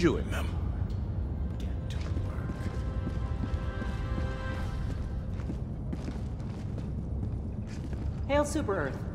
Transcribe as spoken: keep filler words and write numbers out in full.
do it, ma'am. Get to work. Hail Super Earth.